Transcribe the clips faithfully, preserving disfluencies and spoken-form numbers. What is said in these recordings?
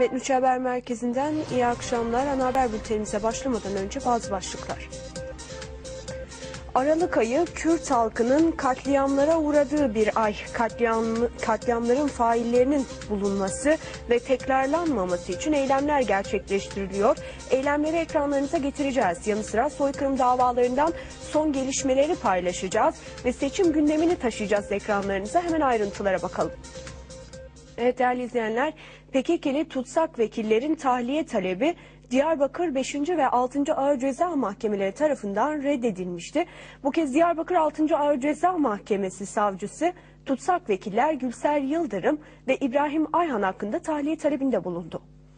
Evet, Nüç Haber Merkezi'nden iyi akşamlar. Ana haber bültenimize başlamadan önce bazı başlıklar. Aralık ayı Kürt halkının katliamlara uğradığı bir ay. Katliam, katliamların faillerinin bulunması ve tekrarlanmaması için eylemler gerçekleştiriliyor. Eylemleri ekranlarınıza getireceğiz. Yanı sıra soykırım davalarından son gelişmeleri paylaşacağız ve seçim gündemini taşıyacağız ekranlarınıza. Hemen ayrıntılara bakalım. Evet değerli izleyenler, P K K'li tutsak vekillerin tahliye talebi Diyarbakır beşinci ve altıncı Ağır Ceza Mahkemeleri tarafından reddedilmişti. Bu kez Diyarbakır altıncı Ağır Ceza Mahkemesi savcısı tutsak vekiller Gülser Yıldırım ve İbrahim Ayhan hakkında tahliye talebinde bulundu.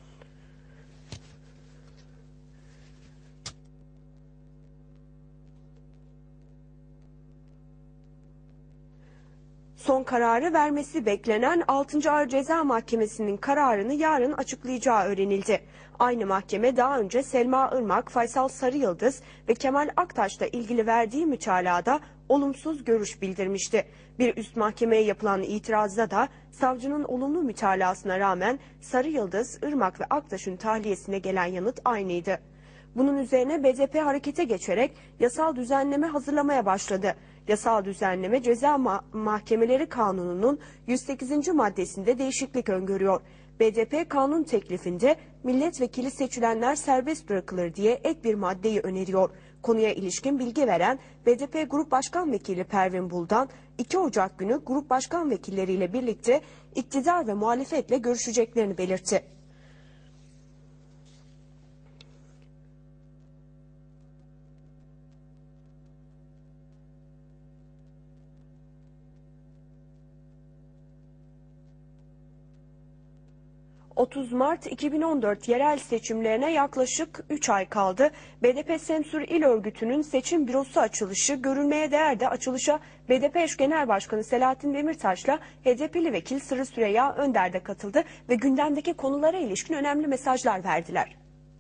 Son kararı vermesi beklenen altıncı Ağır Ceza Mahkemesi'nin kararını yarın açıklayacağı öğrenildi. Aynı mahkeme daha önce Selma Irmak, Faysal Sarıyıldız ve Kemal Aktaş'la ilgili verdiği mütalada olumsuz görüş bildirmişti. Bir üst mahkemeye yapılan itirazda da savcının olumlu mütalasına rağmen Sarıyıldız, Irmak ve Aktaş'ın tahliyesine gelen yanıt aynıydı. Bunun üzerine B D P harekete geçerek yasal düzenleme hazırlamaya başladı. Yasal düzenleme Ceza Ma Mahkemeleri Kanunu'nun yüz sekizinci maddesinde değişiklik öngörüyor. B D P kanun teklifinde milletvekili seçilenler serbest bırakılır diye ek bir maddeyi öneriyor. Konuya ilişkin bilgi veren B D P Grup Başkan Vekili Pervin Buldan, iki Ocak günü grup başkan vekilleriyle birlikte iktidar ve muhalefetle görüşeceklerini belirtti. otuz Mart iki bin on dört yerel seçimlerine yaklaşık üç ay kaldı. B D P Semsur İl Örgütü'nün seçim bürosu açılışı görülmeye değer de açılışa B D P eş genel başkanı Selahattin Demirtaş'la H D P'li vekil Sırrı Süreyya Önder de katıldı ve gündemdeki konulara ilişkin önemli mesajlar verdiler.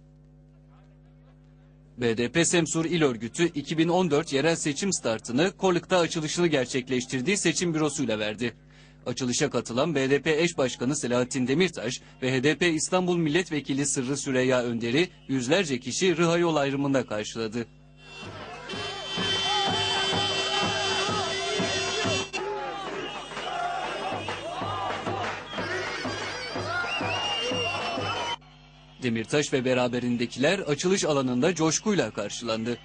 B D P Semsur İl Örgütü iki bin on dört yerel seçim startını Kolik'ta açılışını gerçekleştirdiği seçim bürosuyla verdi. Açılışa katılan B D P eş başkanı Selahattin Demirtaş ve H D P İstanbul Milletvekili Sırrı Süreyya Önder'i yüzlerce kişi Rıha yol ayrımında karşıladı. Demirtaş ve beraberindekiler açılış alanında coşkuyla karşılandı.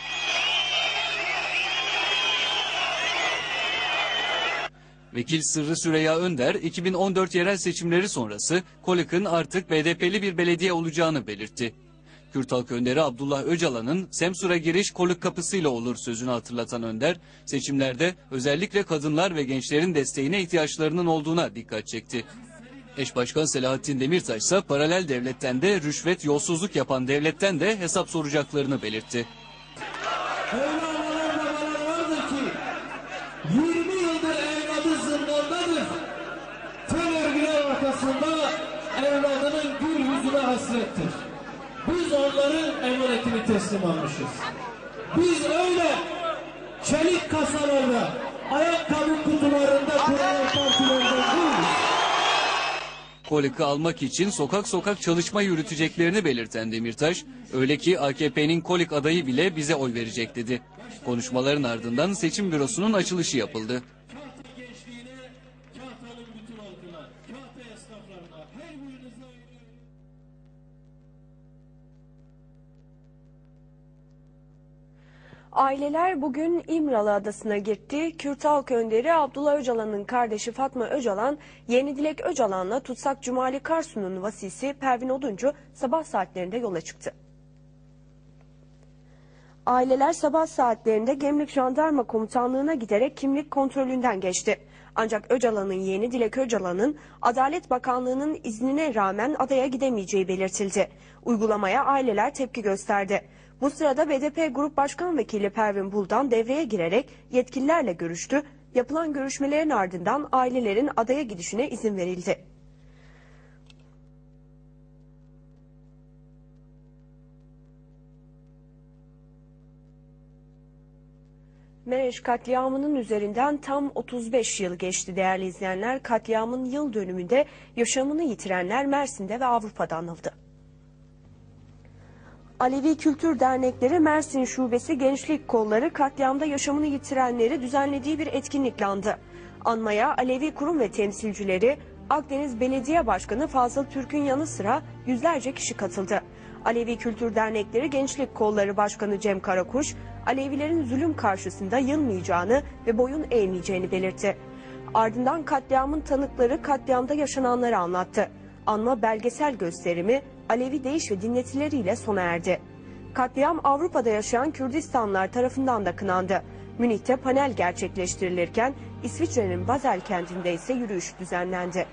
Vekil Sırrı Süreyya Önder, iki bin on dört yerel seçimleri sonrası Kolik'in artık B D P'li bir belediye olacağını belirtti. Kürt halk önderi Abdullah Öcalan'ın Semsur'a giriş Kolik kapısıyla olur sözünü hatırlatan Önder, seçimlerde özellikle kadınlar ve gençlerin desteğine ihtiyaçlarının olduğuna dikkat çekti. Eş Başkan Selahattin Demirtaş ise paralel devletten de rüşvet, yolsuzluk yapan devletten de hesap soracaklarını belirtti. yirmi yıldır evladı zindandadır. Terör bile arkasında evladının gül yüzüne hasrettir. Biz onların emanetini teslim almışız. Biz öyle çelik kasalarda, ayakkabı kutularında kurulan partilerden değiliz. Kolik'i almak için sokak sokak çalışma yürüteceklerini belirten Demirtaş, öyle ki A K P'nin Kolik adayı bile bize oy verecek dedi. Konuşmaların ardından seçim bürosunun açılışı yapıldı. Aileler bugün İmralı Adası'na gitti. Kürt halk önderi Abdullah Öcalan'ın kardeşi Fatma Öcalan, Yeni Dilek Öcalan'la Tutsak Cumali Karsu'nun vasisi Pervin Oduncu sabah saatlerinde yola çıktı. Aileler sabah saatlerinde Gemlik Jandarma Komutanlığı'na giderek kimlik kontrolünden geçti. Ancak Öcalan'ın yeğeni Dilek Öcalan'ın Adalet Bakanlığı'nın iznine rağmen adaya gidemeyeceği belirtildi. Uygulamaya aileler tepki gösterdi. Bu sırada B D P Grup Başkan Vekili Pervin Buldan devreye girerek yetkililerle görüştü. Yapılan görüşmelerin ardından ailelerin adaya gidişine izin verildi. Mereş katliamının üzerinden tam otuz beş yıl geçti değerli izleyenler. Katliamın yıl dönümünde yaşamını yitirenler Mersin'de ve Avrupa'da anıldı. Alevi Kültür Dernekleri Mersin Şubesi Gençlik Kolları katliamda yaşamını yitirenleri düzenlediği bir etkinlikle andı. Anmaya Alevi kurum ve temsilcileri, Akdeniz Belediye Başkanı Fazıl Türk'ün yanı sıra yüzlerce kişi katıldı. Alevi Kültür Dernekleri Gençlik Kolları Başkanı Cem Karakuş, Alevilerin zulüm karşısında yılmayacağını ve boyun eğmeyeceğini belirtti. Ardından katliamın tanıkları katliamda yaşananları anlattı. Anma belgesel gösterimi Alevi deyiş ve dinletileriyle sona erdi. Katliam Avrupa'da yaşayan Kürdistanlılar tarafından da kınandı. Münih'te panel gerçekleştirilirken İsviçre'nin Basel kentinde ise yürüyüş düzenlendi.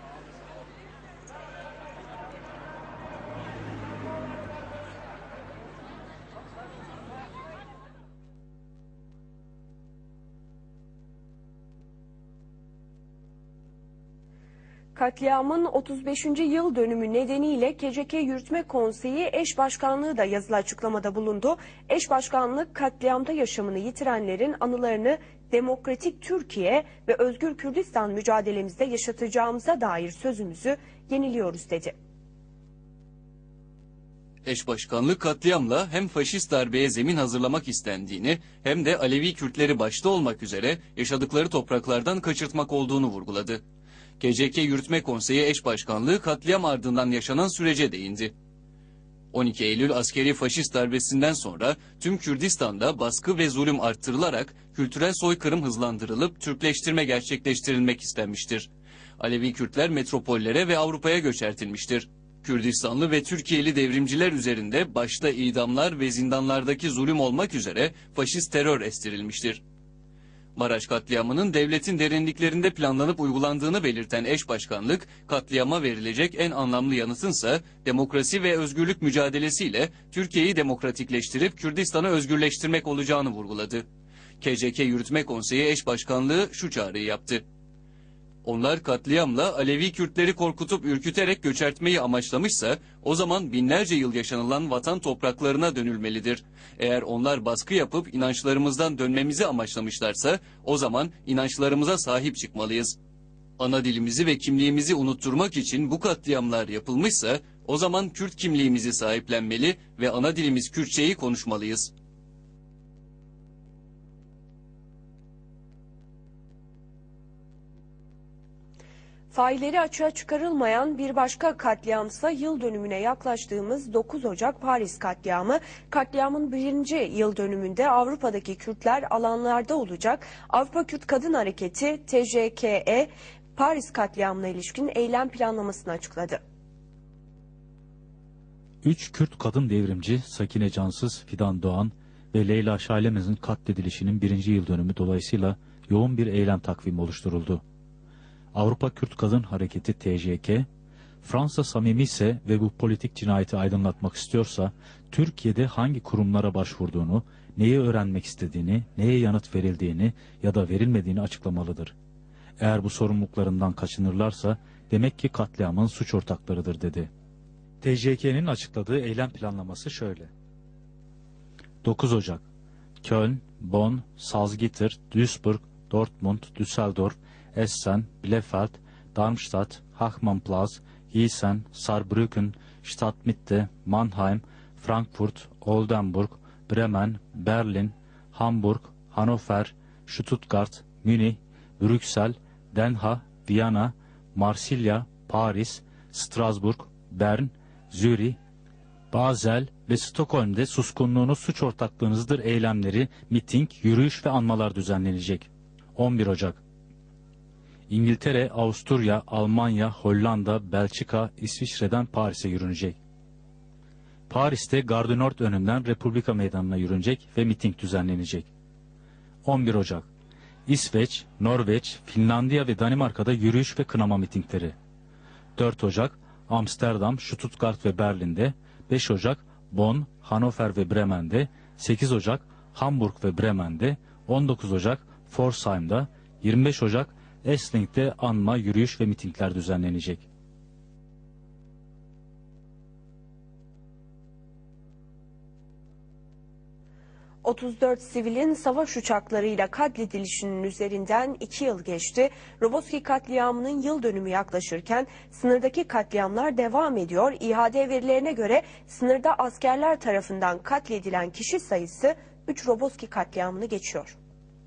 Katliamın otuz beşinci yıl dönümü nedeniyle K C K Yürütme Konseyi Eş Başkanlığı da yazılı açıklamada bulundu. Eş Başkanlık katliamda yaşamını yitirenlerin anılarını demokratik Türkiye ve özgür Kürdistan mücadelemizde yaşatacağımıza dair sözümüzü yeniliyoruz dedi. Eş başkanlık katliamla hem faşist darbeye zemin hazırlamak istendiğini hem de Alevi Kürtleri başta olmak üzere yaşadıkları topraklardan kaçırtmak olduğunu vurguladı. K C K Yürütme Konseyi Eş Başkanlığı katliam ardından yaşanan sürece değindi. on iki Eylül askeri faşist darbesinden sonra tüm Kürdistan'da baskı ve zulüm arttırılarak kültürel soykırım hızlandırılıp Türkleştirme gerçekleştirilmek istenmiştir. Alevi Kürtler metropollere ve Avrupa'ya göçertilmiştir. Kürdistanlı ve Türkiye'li devrimciler üzerinde başta idamlar ve zindanlardaki zulüm olmak üzere faşist terör estirilmiştir. Maraş katliamının devletin derinliklerinde planlanıp uygulandığını belirten eş başkanlık, katliama verilecek en anlamlı yanıtınsa demokrasi ve özgürlük mücadelesiyle Türkiye'yi demokratikleştirip Kürdistan'ı özgürleştirmek olacağını vurguladı. K C K Yürütme Konseyi Eş Başkanlığı şu çağrıyı yaptı. Onlar katliamla Alevi Kürtleri korkutup ürküterek göçertmeyi amaçlamışsa o zaman binlerce yıl yaşanılan vatan topraklarına dönülmelidir. Eğer onlar baskı yapıp inançlarımızdan dönmemizi amaçlamışlarsa o zaman inançlarımıza sahip çıkmalıyız. Ana dilimizi ve kimliğimizi unutturmak için bu katliamlar yapılmışsa o zaman Kürt kimliğimizi sahiplenmeli ve ana dilimiz Kürtçeyi konuşmalıyız. Failleri açığa çıkarılmayan bir başka katliamsa yıl dönümüne yaklaştığımız dokuz Ocak Paris katliamı. Katliamın birinci yıl dönümünde Avrupa'daki Kürtler alanlarda olacak. Avrupa Kürt Kadın Hareketi T J K E Paris katliamına ilişkin eylem planlamasını açıkladı. Üç Kürt kadın devrimci Sakine Cansız, Fidan Doğan ve Leyla Şailemez'in katledilişinin birinci yıl dönümü dolayısıyla yoğun bir eylem takvimi oluşturuldu. Avrupa Kürt Kadın Hareketi T J K, Fransa samimi ise ve bu politik cinayeti aydınlatmak istiyorsa, Türkiye'de hangi kurumlara başvurduğunu, neyi öğrenmek istediğini, neye yanıt verildiğini ya da verilmediğini açıklamalıdır. Eğer bu sorumluluklarından kaçınırlarsa, demek ki katliamın suç ortaklarıdır dedi. T J K'nin açıkladığı eylem planlaması şöyle. dokuz Ocak, Köln, Bonn, Salzgitter, Duisburg, Dortmund, Düsseldorf, Essen, Bielefeld, Darmstadt, Hachmannplatz, Gießen, Saarbrücken, Stadtmitte, Mannheim, Frankfurt, Oldenburg, Bremen, Berlin, Hamburg, Hannover, Stuttgart, Münih, Brüksel, Den Haag, Viyana, Marsilya, Paris, Strasbourg, Bern, Zürih, Basel ve Stockholm'de suskunluğunuz suç ortaklığınızdır eylemleri, miting, yürüyüş ve anmalar düzenlenecek. on bir Ocak, İngiltere, Avusturya, Almanya, Hollanda, Belçika, İsviçre'den Paris'e yürünecek. Paris'te Gare du Nord önünden Republika Meydanı'na yürünecek ve miting düzenlenecek. on bir Ocak, İsveç, Norveç, Finlandiya ve Danimarka'da yürüyüş ve kınama mitingleri. dört Ocak, Amsterdam, Stuttgart ve Berlin'de, beş Ocak, Bonn, Hannover ve Bremen'de, sekiz Ocak, Hamburg ve Bremen'de, on dokuz Ocak, Pforzheim'da, yirmi beş Ocak, Essling'de anma, yürüyüş ve mitingler düzenlenecek. otuz dört sivilin savaş uçaklarıyla katledilişinin üzerinden iki yıl geçti. Roboski katliamının yıl dönümü yaklaşırken sınırdaki katliamlar devam ediyor. İHAD verilerine göre sınırda askerler tarafından katledilen kişi sayısı üç Roboski katliamını geçiyor.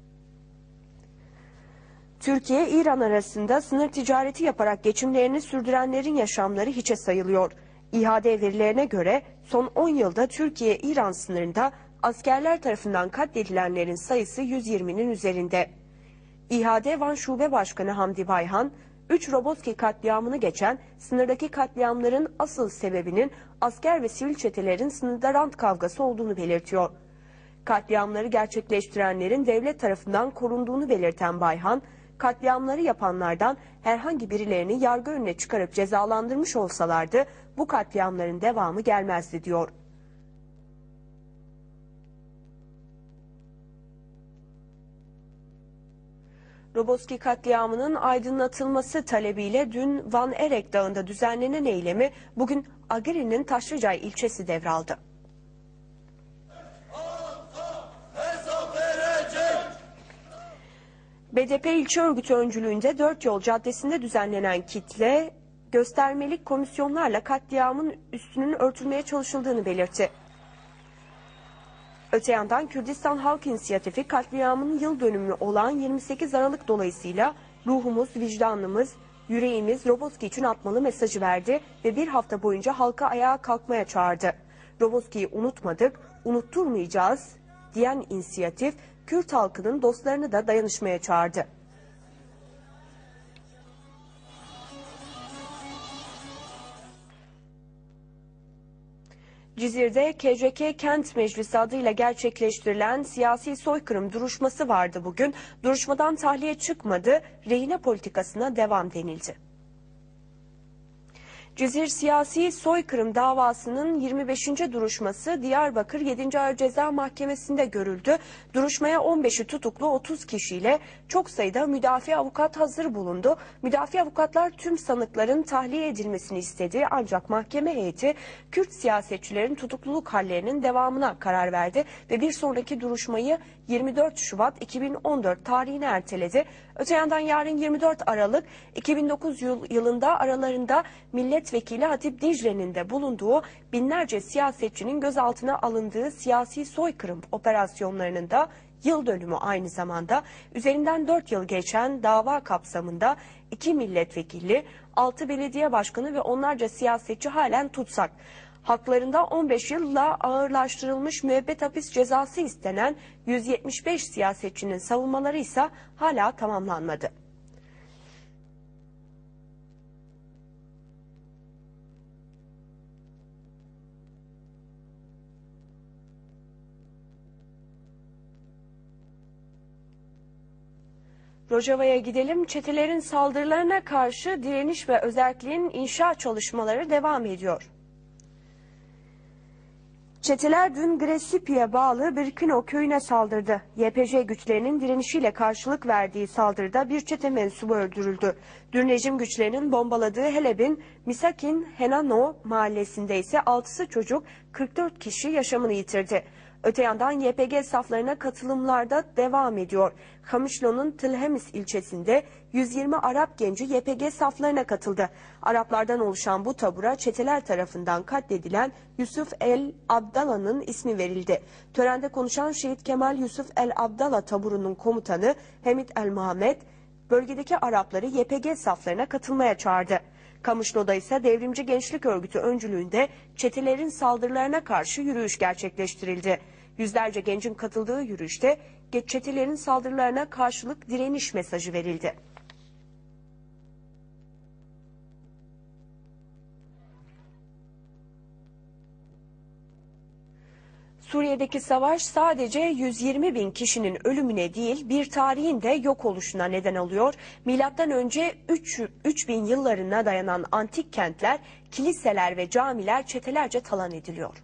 Türkiye-İran arasında sınır ticareti yaparak geçimlerini sürdürenlerin yaşamları hiçe sayılıyor. İHAD verilerine göre son on yılda Türkiye-İran sınırında askerler tarafından katledilenlerin sayısı yüz yirminin üzerinde. İHAD Van Şube Başkanı Hamdi Bayhan, üç Roboski katliamını geçen sınırdaki katliamların asıl sebebinin asker ve sivil çetelerin sınırda rant kavgası olduğunu belirtiyor. Katliamları gerçekleştirenlerin devlet tarafından korunduğunu belirten Bayhan, katliamları yapanlardan herhangi birilerini yargı önüne çıkarıp cezalandırmış olsalardı bu katliamların devamı gelmezdi diyor. Roboski katliamının aydınlatılması talebiyle dün Van Erek Dağı'nda düzenlenen eylemi bugün Agiri'nin Taşlıcay ilçesi devraldı. B D P ilçe örgütü öncülüğünde Dört Yol Caddesi'nde düzenlenen kitle göstermelik komisyonlarla katliamın üstünün örtülmeye çalışıldığını belirtti. Öte yandan Kürdistan Halk İnisiyatifi katliamın yıl dönümü olan yirmi sekiz Aralık dolayısıyla ruhumuz, vicdanımız, yüreğimiz Roboski için atmalı mesajı verdi ve bir hafta boyunca halka ayağa kalkmaya çağırdı. Roboski'yi unutmadık, unutturmayacağız diyen inisiyatif, Kürt halkının dostlarını da dayanışmaya çağırdı. Cizir'de K C K Kent Meclisi adıyla gerçekleştirilen siyasi soykırım duruşması vardı bugün. Duruşmadan tahliye çıkmadı, rehine politikasına devam denildi. Cizir siyasi soykırım davasının yirmi beşinci duruşması Diyarbakır yedinci Ağır Ceza Mahkemesi'nde görüldü. Duruşmaya on beşi tutuklu otuz kişiyle çok sayıda müdafi avukat hazır bulundu. Müdafi avukatlar tüm sanıkların tahliye edilmesini istedi ancak mahkeme heyeti Kürt siyasetçilerin tutukluluk hallerinin devamına karar verdi ve bir sonraki duruşmayı yirmi dört Şubat iki bin on dört tarihine erteledi. Öte yandan yarın yirmi dört Aralık iki bin dokuz yılında aralarında milletvekili Hatip Dicle'nin de bulunduğu binlerce siyasetçinin gözaltına alındığı siyasi soykırım operasyonlarının da yıl dönümü aynı zamanda. Üzerinden dört yıl geçen dava kapsamında iki milletvekili, altı belediye başkanı ve onlarca siyasetçi halen tutsak. Haklarında on beş yılla ağırlaştırılmış müebbet hapis cezası istenen yüz yetmiş beş siyasetçinin savunmaları ise hala tamamlanmadı. Rojava'ya gidelim. Çetelerin saldırılarına karşı direniş ve özerkliğin inşa çalışmaları devam ediyor. Çeteler dün Gresipi'ye bağlı Birkino köyüne saldırdı. Y P G güçlerinin direnişiyle karşılık verdiği saldırıda bir çete mensubu öldürüldü. Dün rejim güçlerinin bombaladığı Heleb'in Misakin Henano mahallesinde ise altısı çocuk, kırk dört kişi yaşamını yitirdi. Öte yandan Y P G saflarına katılımlarda devam ediyor. Kamışlo'nun Tılhemis ilçesinde yüz yirmi Arap genci Y P G saflarına katıldı. Araplardan oluşan bu tabura çeteler tarafından katledilen Yusuf El Abdallah'ın ismi verildi. Törende konuşan Şehit Kemal Yusuf El Abdallah taburunun komutanı Hamit El Muhammed, bölgedeki Arapları Y P G saflarına katılmaya çağırdı. Kamışlo'da ise Devrimci Gençlik Örgütü öncülüğünde çetelerin saldırılarına karşı yürüyüş gerçekleştirildi. Yüzlerce gencin katıldığı yürüyüşte çetelerin saldırılarına karşılık direniş mesajı verildi. Suriye'deki savaş sadece yüz yirmi bin kişinin ölümüne değil bir tarihin de yok oluşuna neden oluyor. Milattan önce üç bin yıllarına dayanan antik kentler, kiliseler ve camiler çetelerce talan ediliyor.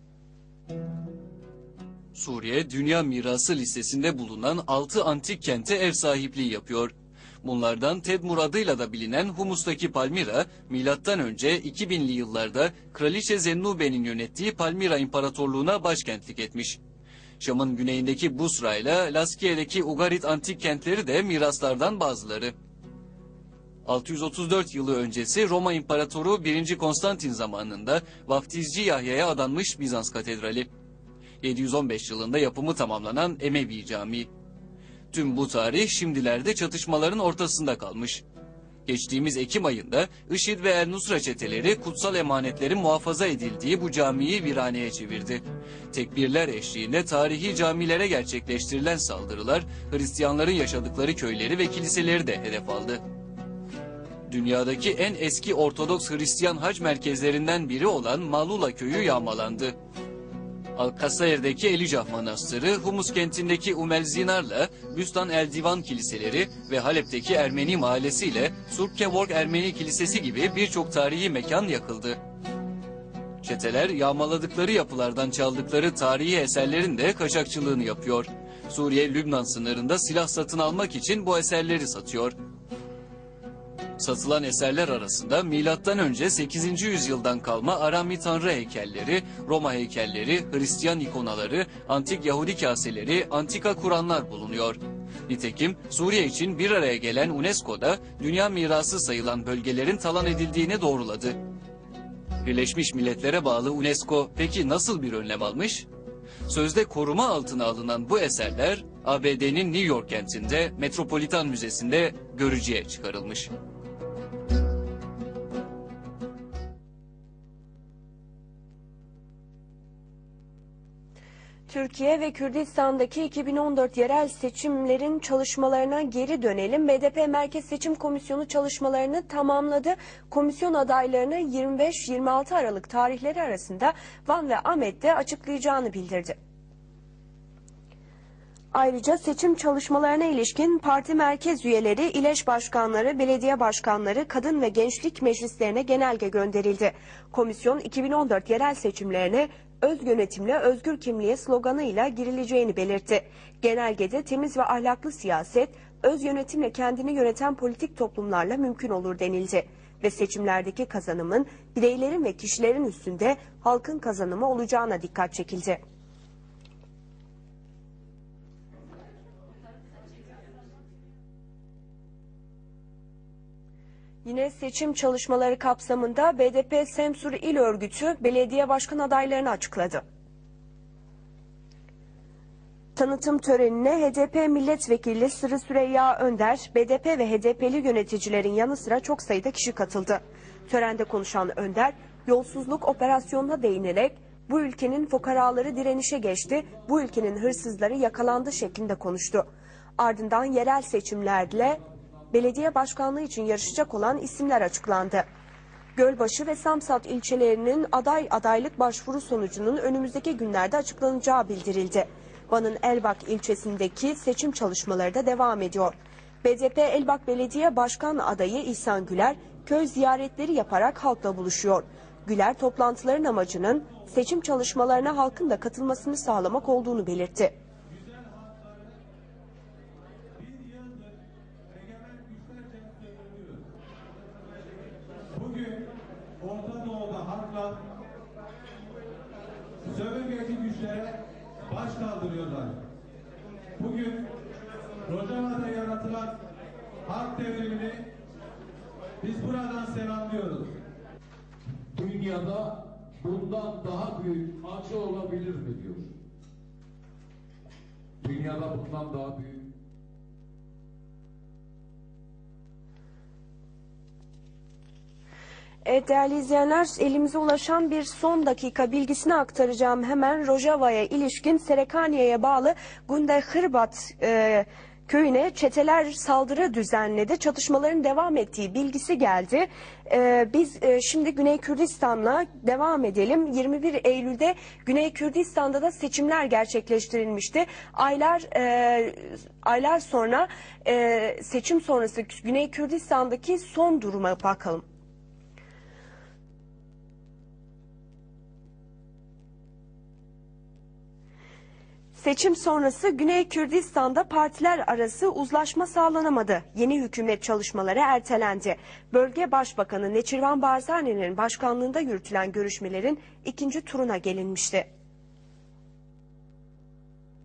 Suriye, Dünya Mirası listesinde bulunan altı antik kente ev sahipliği yapıyor. Bunlardan Tedmur adıyla da bilinen Humus'taki Palmira, milattan önce iki binli yıllarda Kraliçe Zennube'nin yönettiği Palmira İmparatorluğu'na başkentlik etmiş. Şam'ın güneyindeki Busra ile Laskiye'deki Ugarit antik kentleri de miraslardan bazıları. altı yüz otuz dört yılı öncesi Roma İmparatoru birinci Konstantin zamanında Vaftizci Yahya'ya adanmış Bizans Katedrali. yedi yüz on beş yılında yapımı tamamlanan Emevi Camii. Tüm bu tarih şimdilerde çatışmaların ortasında kalmış. Geçtiğimiz Ekim ayında IŞİD ve El-Nusra çeteleri kutsal emanetlerin muhafaza edildiği bu camiyi viraneye çevirdi. Tekbirler eşliğinde tarihi camilere gerçekleştirilen saldırılar Hristiyanların yaşadıkları köyleri ve kiliseleri de hedef aldı. Dünyadaki en eski Ortodoks Hristiyan hac merkezlerinden biri olan Malula köyü yağmalandı. Al-Kasayir'deki Elijah Manastırı, Humus kentindeki Umelzinar'la Büstan El Divan kiliseleri ve Halep'teki Ermeni mahallesi ile Surpkevork Ermeni Kilisesi gibi birçok tarihi mekan yakıldı. Çeteler yağmaladıkları yapılardan çaldıkları tarihi eserlerin de kaçakçılığını yapıyor. Suriye-Lübnan sınırında silah satın almak için bu eserleri satıyor. Satılan eserler arasında milattan önce sekizinci yüzyıldan kalma Arami tanrı heykelleri, Roma heykelleri, Hristiyan ikonaları, antik Yahudi kaseleri, antika Kur'anlar bulunuyor. Nitekim Suriye için bir araya gelen UNESCO'da dünya mirası sayılan bölgelerin talan edildiğini doğruladı. Birleşmiş Milletler'e bağlı UNESCO peki nasıl bir önlem almış? Sözde koruma altına alınan bu eserler A B D'nin New York kentinde Metropolitan Müzesi'nde görücüye çıkarılmış. Türkiye ve Kürdistan'daki iki bin on dört yerel seçimlerin çalışmalarına geri dönelim. B D P Merkez Seçim Komisyonu çalışmalarını tamamladı. Komisyon adaylarını yirmi beş yirmi altı Aralık tarihleri arasında Van ve Ahmet'te açıklayacağını bildirdi. Ayrıca seçim çalışmalarına ilişkin parti merkez üyeleri, İLEŞ başkanları, belediye başkanları, kadın ve gençlik meclislerine genelge gönderildi. Komisyon iki bin on dört yerel seçimlerine öz yönetimle özgür kimliğe sloganıyla girileceğini belirtti. Genelgede temiz ve ahlaklı siyaset, öz yönetimle kendini yöneten politik toplumlarla mümkün olur denildi. Ve seçimlerdeki kazanımın bireylerin ve kişilerin üstünde halkın kazanımı olacağına dikkat çekildi. Yine seçim çalışmaları kapsamında B D P Semsur İl Örgütü belediye başkan adaylarını açıkladı. Tanıtım törenine H D P Milletvekili Sırrı Süreyya Önder, B D P ve H D P'li yöneticilerin yanı sıra çok sayıda kişi katıldı. Törende konuşan Önder, yolsuzluk operasyonuna değinerek bu ülkenin fukaraları direnişe geçti, bu ülkenin hırsızları yakalandı şeklinde konuştu. Ardından yerel seçimlerle belediye başkanlığı için yarışacak olan isimler açıklandı. Gölbaşı ve Samsat ilçelerinin aday adaylık başvuru sonucunun önümüzdeki günlerde açıklanacağı bildirildi. Van'ın Elbak ilçesindeki seçim çalışmaları da devam ediyor. B D P Elbak Belediye Başkan adayı İhsan Güler köy ziyaretleri yaparak halkla buluşuyor. Güler toplantıların amacının seçim çalışmalarına halkın da katılmasını sağlamak olduğunu belirtti. Bugün Orta Doğu'da halklar sömürgeci güçlere baş kaldırıyorlar. Bugün Rojava'da yaratılan halk devrimini biz buradan selamlıyoruz. Dünyada bundan daha büyük acı olabilir mi diyor. Dünyada bundan daha büyük. Evet değerli izleyenler, elimize ulaşan bir son dakika bilgisini aktaracağım. Hemen Rojava'ya ilişkin Serekaniye'ye bağlı Gunde Hırbat e, köyüne çeteler saldırı düzenledi. Çatışmaların devam ettiği bilgisi geldi. E, biz e, şimdi Güney Kürdistan'la devam edelim. yirmi bir Eylül'de Güney Kürdistan'da da seçimler gerçekleştirilmişti. Aylar e, aylar sonra e, seçim sonrası Güney Kürdistan'daki son duruma bakalım. Seçim sonrası Güney Kürdistan'da partiler arası uzlaşma sağlanamadı. Yeni hükümet çalışmaları ertelendi. Bölge Başbakanı Neçirvan Barzani'nin başkanlığında yürütülen görüşmelerin ikinci turuna gelinmişti.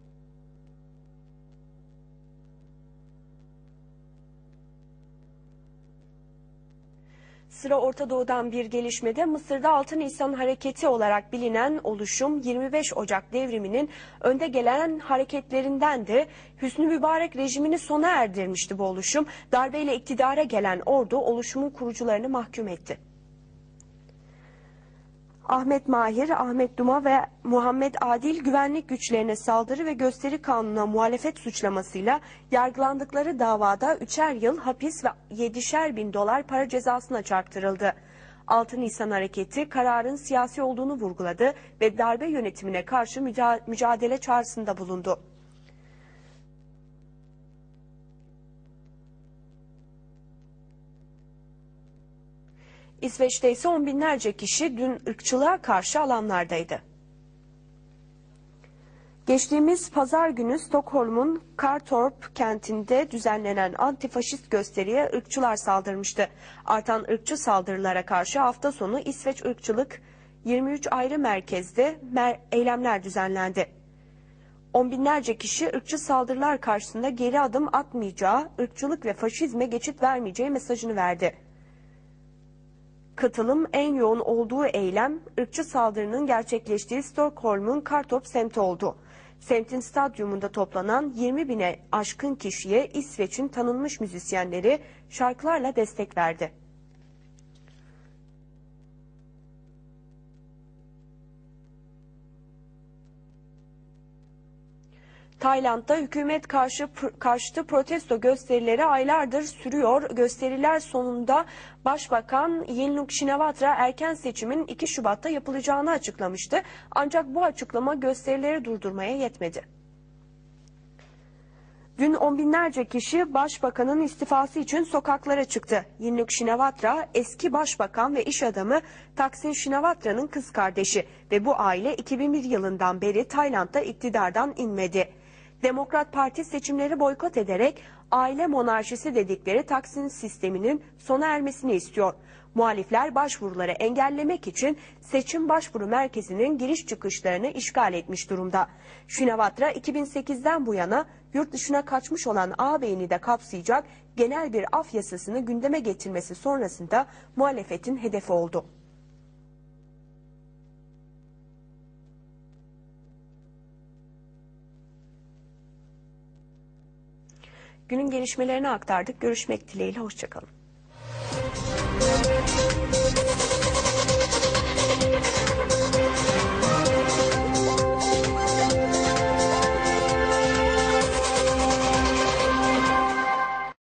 Sıra Orta Doğu'dan bir gelişmede Mısır'da altı Nisan hareketi olarak bilinen oluşum yirmi beş Ocak devriminin önde gelen hareketlerindendi. Hüsnü Mübarek rejimini sona erdirmişti bu oluşum. Darbeyle iktidara gelen ordu oluşumun kurucularını mahkum etti. Ahmet Mahir, Ahmet Duma ve Muhammed Adil güvenlik güçlerine saldırı ve gösteri kanununa muhalefet suçlamasıyla yargılandıkları davada üçer yıl hapis ve yedişer bin dolar para cezasına çarptırıldı. altı Nisan hareketi kararın siyasi olduğunu vurguladı ve darbe yönetimine karşı mücadele çağrısında bulundu. İsveç'te ise on binlerce kişi dün ırkçılığa karşı alanlardaydı. Geçtiğimiz pazar günü Stockholm'un Kartorp kentinde düzenlenen antifaşist gösteriye ırkçılar saldırmıştı. Artan ırkçı saldırılara karşı hafta sonu İsveç ırkçılık yirmi üç ayrı merkezde mer eylemler düzenlendi. On binlerce kişi ırkçı saldırılar karşısında geri adım atmayacağı, ırkçılık ve faşizme geçit vermeyeceği mesajını verdi. Katılım en yoğun olduğu eylem, ırkçı saldırının gerçekleştiği Stockholm'un Kartorp semti oldu. Semtin stadyumunda toplanan yirmi bine aşkın kişiye İsveç'in tanınmış müzisyenleri şarkılarla destek verdi. Tayland'da hükümet karşı karşıtı protesto gösterileri aylardır sürüyor. Gösteriler sonunda Başbakan Yingluck Shinawatra erken seçimin iki Şubat'ta yapılacağını açıklamıştı. Ancak bu açıklama gösterileri durdurmaya yetmedi. Dün on binlerce kişi başbakanın istifası için sokaklara çıktı. Yingluck Shinawatra eski başbakan ve iş adamı Thaksin Shinawatra'nın kız kardeşi ve bu aile iki bin bir yılından beri Tayland'da iktidardan inmedi. Demokrat Parti seçimleri boykot ederek aile monarşisi dedikleri Taksin sisteminin sona ermesini istiyor. Muhalifler başvuruları engellemek için seçim başvuru merkezinin giriş çıkışlarını işgal etmiş durumda. Shinawatra iki bin sekizden bu yana yurt dışına kaçmış olan ağabeyini de kapsayacak genel bir af yasasını gündeme getirmesi sonrasında muhalefetin hedefi oldu. Günün gelişmelerini aktardık. Görüşmek dileğiyle. Hoşça kalın.